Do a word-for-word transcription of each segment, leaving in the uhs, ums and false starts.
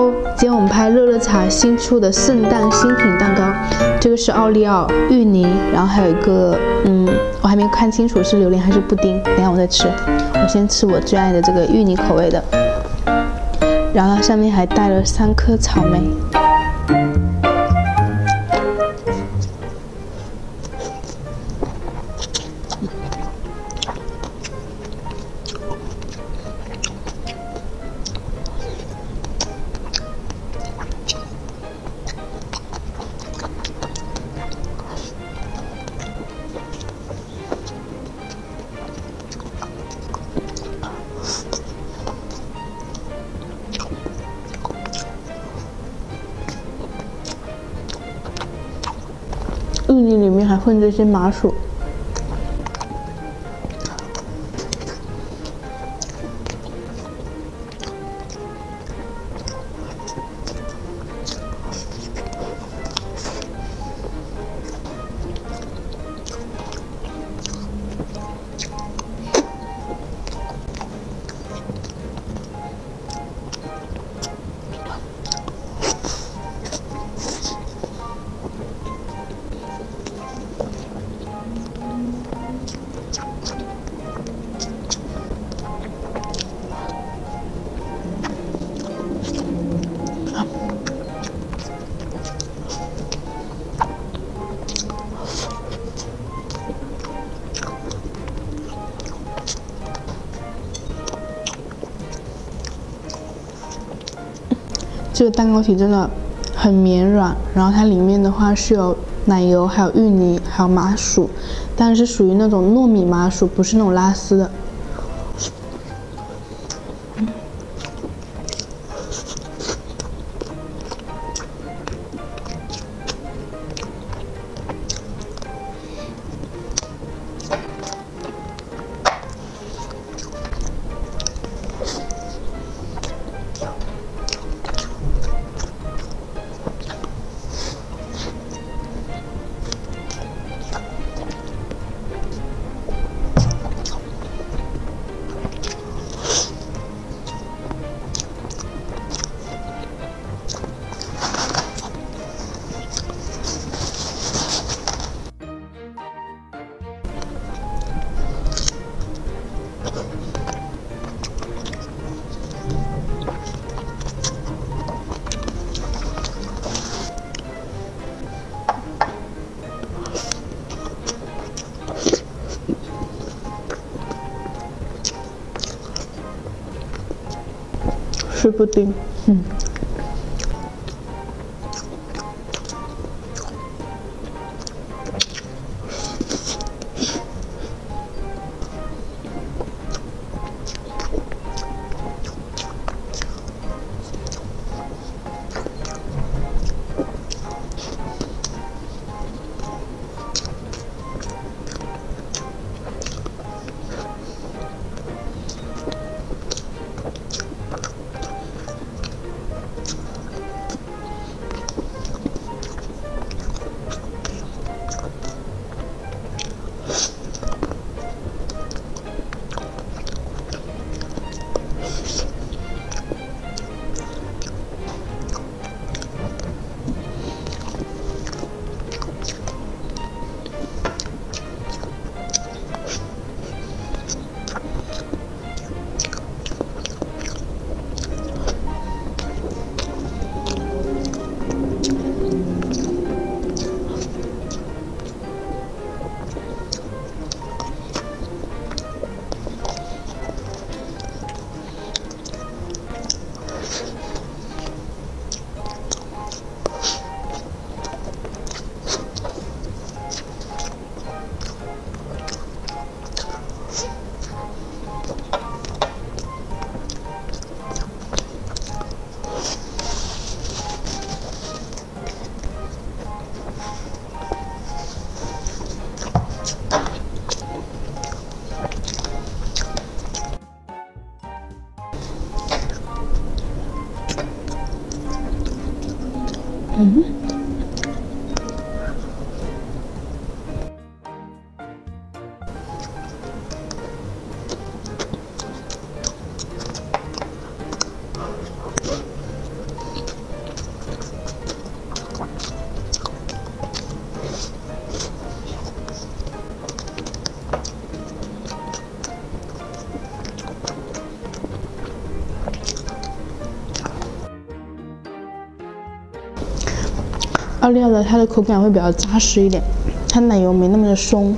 后今天我们拍乐乐茶新出的圣诞新品蛋糕，这个是奥利奥、芋泥，然后还有一个，嗯，我还没看清楚是榴莲还是布丁，等下我再吃。我先吃我最爱的这个芋泥口味的，然后它上面还带了三颗草莓。 芋泥里面还混着一些麻薯，这个蛋糕体真的很绵软，然后它里面的话是有奶油，还有芋泥，还有麻薯，但是属于那种糯米麻薯，不是那种拉丝的。是布丁，嗯。嗯。 奥利奥的它的口感会比较扎实一点，它奶油没那么的松。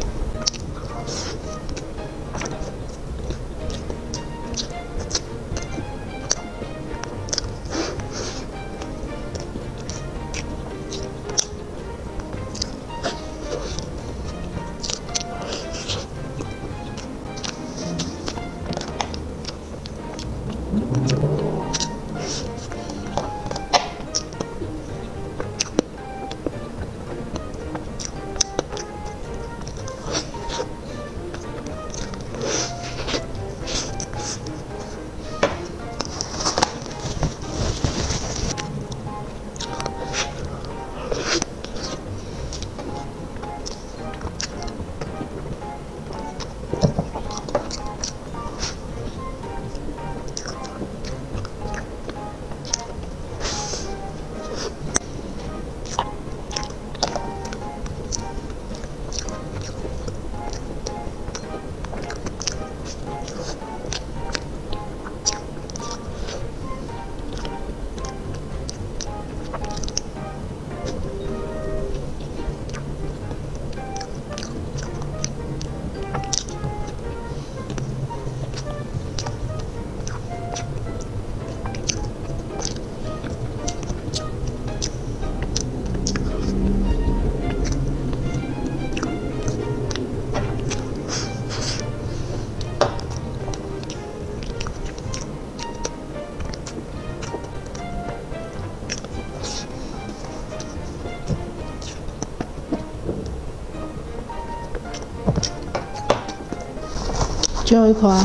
最后一口啊！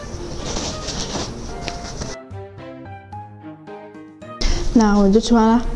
那我就吃完了。